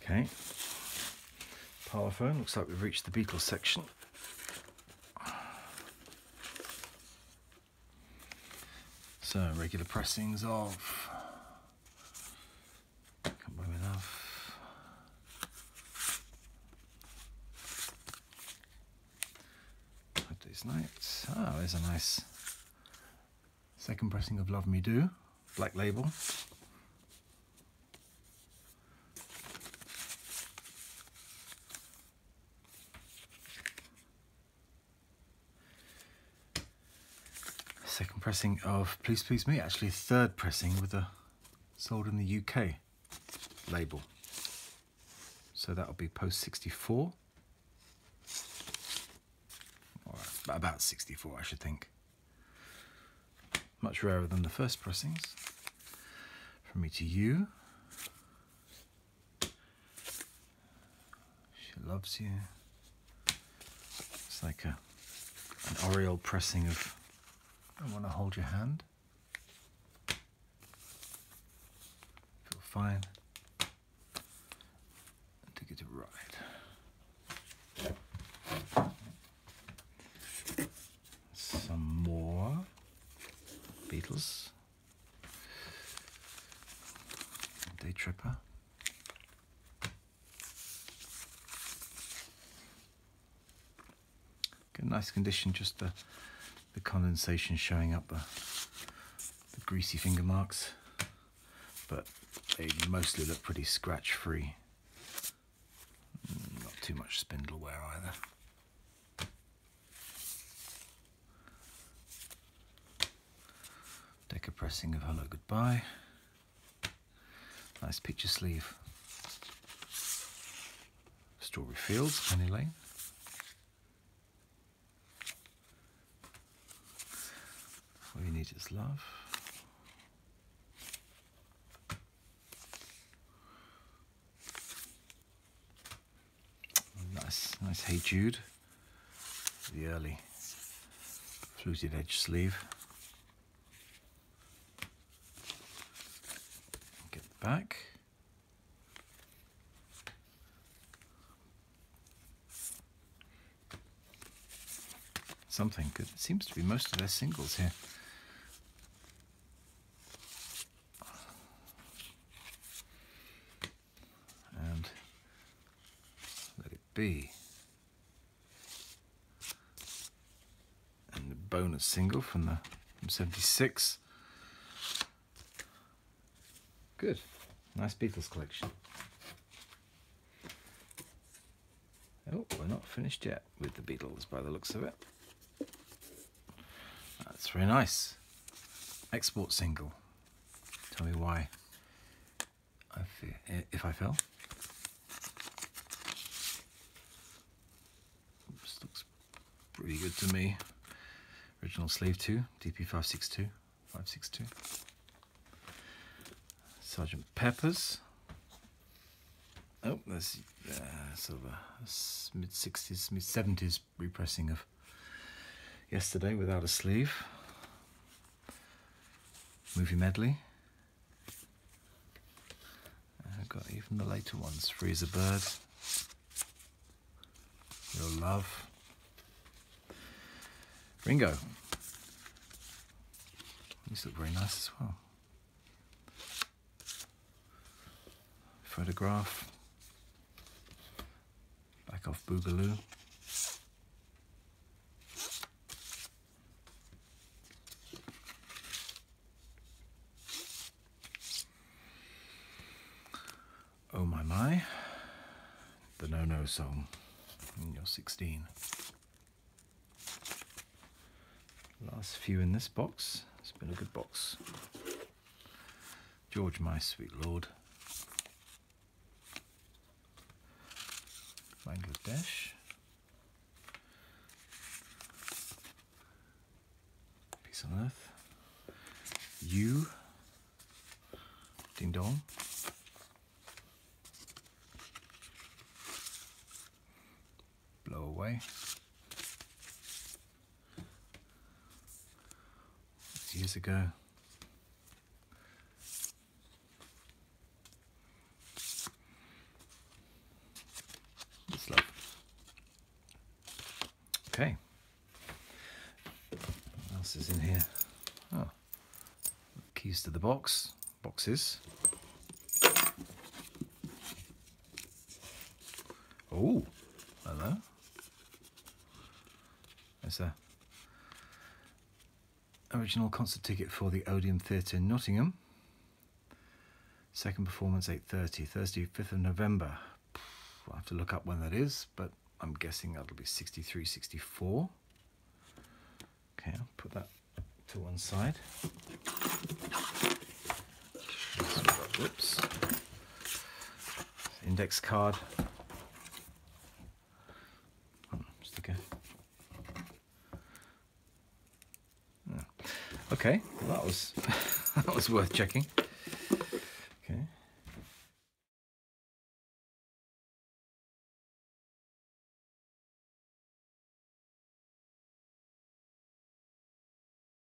Okay, Parlophone, looks like we've reached the Beatles section. So, regular pressings of Can't Buy Me Love, Hard Day's Night. Ah, there's a nice second pressing of Love Me Do, black label. Second pressing of Please Please Me, actually third pressing with a sold in the UK label. So that'll be post 64. Or about 64, I should think. Much rarer than the first pressings. From Me to You. She Loves You. It's like an Oriole pressing of I Want to Hold Your Hand. Feel Fine. And Ticket to Ride. Some more Beatles. Day Tripper. Good, nice condition, just the condensation showing up the greasy finger marks, but they mostly look pretty scratch free. Not too much spindle wear either. Decca pressing of Hello Goodbye. Nice picture sleeve. Strawberry Fields, Penny Lane. All You Need Is Love. Nice Hey Jude. The early fluted edge sleeve. Get the back. Something good. It seems to be most of their singles here. And Let It Be. And the bonus single from 76. Good. Nice Beatles collection. Oh, we're not finished yet with the Beatles by the looks of it. That's very nice. Export single. Tell me why. If I Fell. This looks pretty good to me. Original sleeve 2, DP562, 562. Sgt. Pepper's. Oh, there's sort of a mid-60s, mid-70s repressing of Yesterday without a sleeve. Movie medley. I've got even the later ones. Free as a Bird. Real Love. Ringo. These look very nice as well. Photograph. Back off Boogaloo. Oh My My, the No No song, when you're 16. Last few in this box. It's been a good box. George, My Sweet Lord. Bangladesh. Peace on Earth. You. Ding Dong. Blow Away. Years ago. Okay. What else is in here? Oh, keys to the boxes. Oh, hello. There's a original concert ticket for the Odeon Theatre in Nottingham. Second performance 8:30, Thursday 5th of November. I'll have to look up when that is, but I'm guessing that'll be 63, 64. Okay, I'll put that to one side. Whoops. Index card. Sticker. Okay, well, that was that was worth checking.